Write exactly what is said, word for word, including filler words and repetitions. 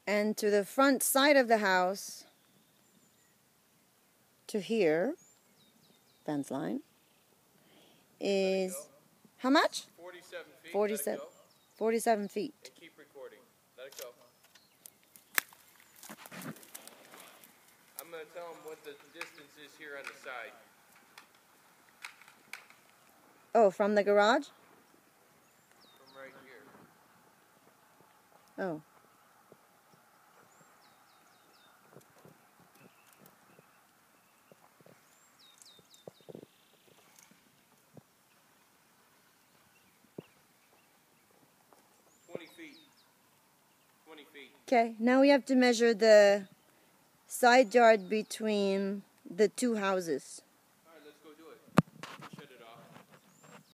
And to the front side of the house, to here, fence line, is how much? forty-seven feet. forty-seven, forty-seven feet. And keep recording. Let it go. I'm going to tell them what the distance is here on the side. Oh, from the garage? From right here. Oh. twenty feet. twenty feet. Okay, now we have to measure the side yard between the two houses.